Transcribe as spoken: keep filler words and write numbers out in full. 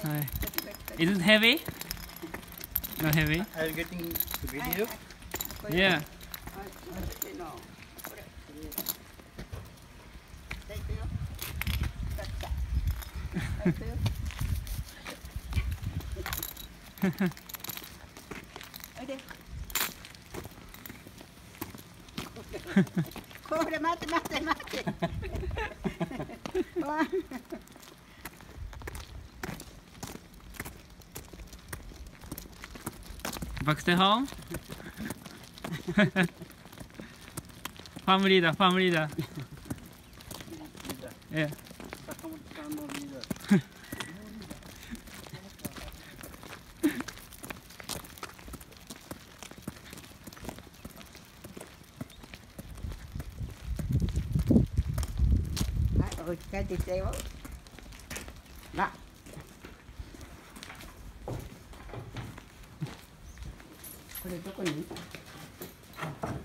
Hi. Is it heavy? Not heavy? Are you getting the video? Yeah. これ待って待って待って。 Back to home? ファミリーだ、ファミリーだ。Yeah. 坂本さんのリーダー。 お家帰ってきたよ。な。これどこに？